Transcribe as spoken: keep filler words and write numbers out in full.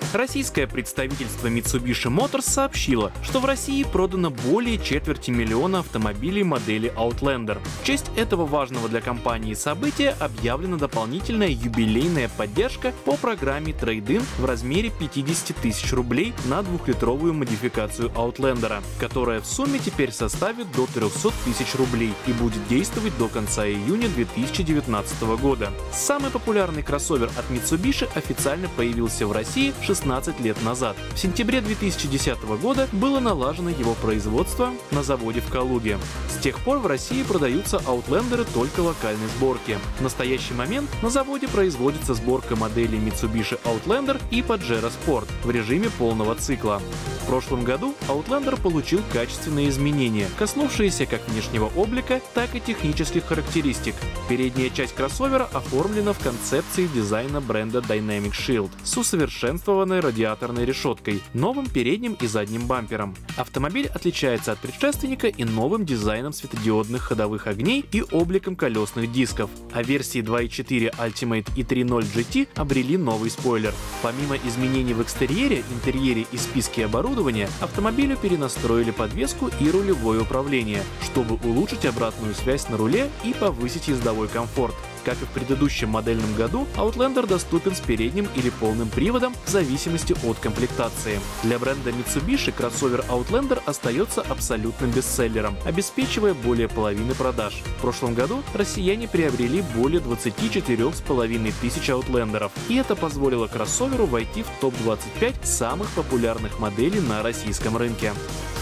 Российское представительство Mitsubishi Motors сообщило, что в России продано более четверти миллиона автомобилей модели Outlander. В честь этого важного для компании события объявлена дополнительная юбилейная поддержка по программе Trade-in в размере пятьдесят тысяч рублей на двухлитровую модификацию Outlander, которая в сумме теперь составит до трёхсот тысяч рублей и будет действовать до конца июня две тысячи девятнадцатого года. Самый популярный кроссовер от Mitsubishi официально появился в России шестнадцать лет назад. В сентябре две тысячи десятого года было налажено его производство на заводе в Калуге. С тех пор в России продаются Outlander только локальной сборки. В настоящий момент на заводе производится сборка моделей Mitsubishi Outlander и Pajero Sport в режиме полного цикла. В прошлом году Outlander получил качественные изменения, коснувшиеся как внешнего облика, так и технических характеристик. Передняя часть кроссовера оформлена в концепции дизайна бренда Dynamic Shield с усовершенствованной радиаторной решеткой, новым передним и задним бампером. Автомобиль отличается от предшественника и новым дизайном светодиодных ходовых огней и обликом колесных дисков, а версии два и четыре Ultimate и три ноль джи ти обрели новый спойлер. Помимо изменений в экстерьере, интерьере и списке оборудования, автомобилю перенастроили подвеску и рулевое управление, чтобы улучшить обратную связь на руле и повысить ездовой комфорт. Как и в предыдущем модельном году, Outlander доступен с передним или полным приводом в зависимости от комплектации. Для бренда Mitsubishi кроссовер Outlander остается абсолютным бестселлером, обеспечивая более половины продаж. В прошлом году россияне приобрели более двадцати четырёх с половиной тысяч Outlander'ов, и это позволило кроссоверу войти в топ двадцать пять самых популярных моделей на российском рынке.